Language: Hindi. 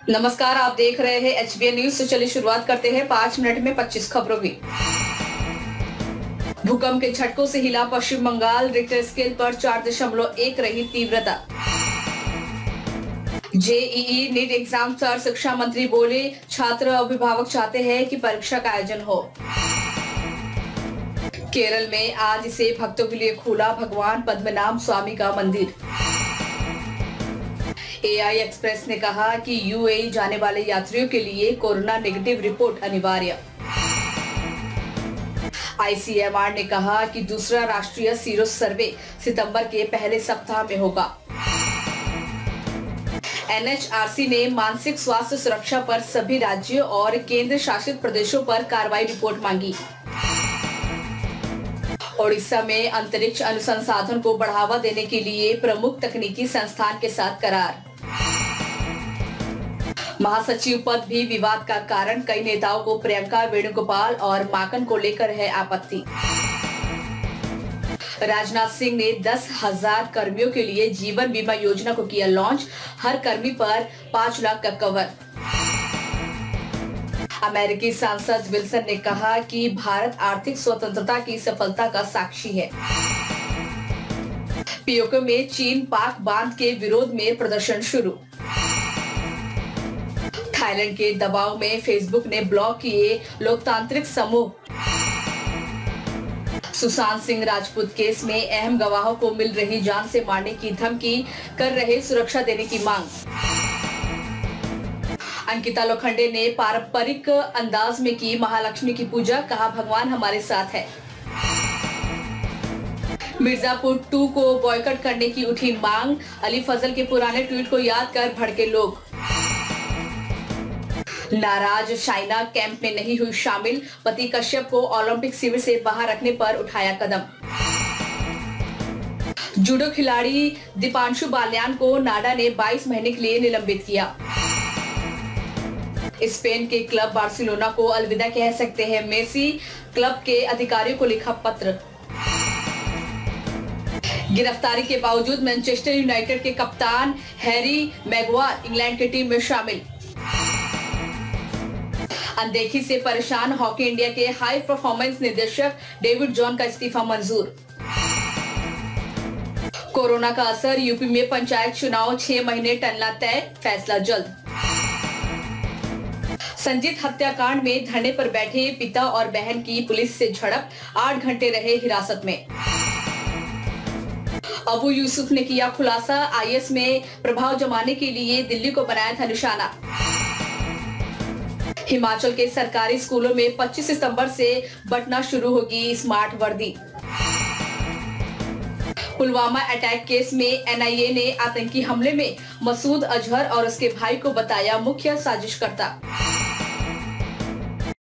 नमस्कार, आप देख रहे हैं HBN न्यूज। तो चलिए शुरुआत करते हैं 5 मिनट में 25 खबरों की। भूकंप के झटकों से हिला पश्चिम बंगाल, रिक्टर स्केल पर 4.1 रही तीव्रता। जेईई नीट एग्जाम पर शिक्षा मंत्री बोले, छात्र अभिभावक चाहते हैं कि परीक्षा का आयोजन हो। केरल में आज से भक्तों के लिए खुला भगवान पद्मनाभ स्वामी का मंदिर। AI एक्सप्रेस ने कहा कि UAE जाने वाले यात्रियों के लिए कोरोना नेगेटिव रिपोर्ट अनिवार्य। ICMR ने कहा कि दूसरा राष्ट्रीय सीरो सर्वे सितंबर के पहले सप्ताह में होगा। NHRC ने मानसिक स्वास्थ्य सुरक्षा पर सभी राज्यों और केंद्र शासित प्रदेशों पर कार्रवाई रिपोर्ट मांगी। ओडिशा में अंतरिक्ष अनुसंधान को बढ़ावा देने के लिए प्रमुख तकनीकी संस्थान के साथ करार। महासचिव पद भी विवाद का कारण, कई नेताओं को प्रियंका वेणुगोपाल और माकन को लेकर है आपत्ति। राजनाथ सिंह ने 10,000 कर्मियों के लिए जीवन बीमा योजना को किया लॉन्च, हर कर्मी पर 5 लाख का कवर। अमेरिकी सांसद विल्सन ने कहा कि भारत आर्थिक स्वतंत्रता की सफलता का साक्षी है। पीओके में चीन पाक बांध के विरोध में प्रदर्शन शुरू। थाईलैंड के दबाव में फेसबुक ने ब्लॉक किए लोकतांत्रिक समूह। सुशांत सिंह राजपूत केस में अहम गवाहों को मिल रही जान से मारने की धमकी, कर रहे सुरक्षा देने की मांग। अंकिता लोखंडे ने पारंपरिक अंदाज में की महालक्ष्मी की पूजा, कहा भगवान हमारे साथ है। मिर्जापुर 2 को बॉयकॉट करने की उठी मांग, अली फजल के पुराने ट्वीट को याद कर भड़के लोग। नाराज शाइना कैंप में नहीं हुई शामिल, पति कश्यप को ओलंपिक शिविर से बाहर रखने पर उठाया कदम। जूडो खिलाड़ी दीपांशु बाल्यान को नाडा ने 22 महीने के लिए निलंबित किया। स्पेन के क्लब बार्सिलोना को अलविदा कह सकते हैं मेसी, क्लब के अधिकारियों को लिखा पत्र। गिरफ्तारी के बावजूद मैनचेस्टर यूनाइटेड के कप्तान हैरी मैगवायर इंग्लैंड की टीम में शामिल। अनदेखी से परेशान हॉकी इंडिया के हाई परफॉर्मेंस निदेशक डेविड जॉन का इस्तीफा मंजूर। कोरोना का असर, यूपी में पंचायत चुनाव 6 महीने टलना तय, फैसला जल्द। संजीत हत्याकांड में धरने पर बैठे पिता और बहन की पुलिस से झड़प, 8 घंटे रहे हिरासत में। अबू यूसुफ ने किया खुलासा, IS में प्रभाव जमाने के लिए दिल्ली को बनाया था निशाना। हिमाचल के सरकारी स्कूलों में 25 सितंबर से बंटना शुरू होगी स्मार्ट वर्दी। पुलवामा अटैक केस में NIA ने आतंकी हमले में मसूद अजहर और उसके भाई को बताया मुख्य साजिशकर्ता।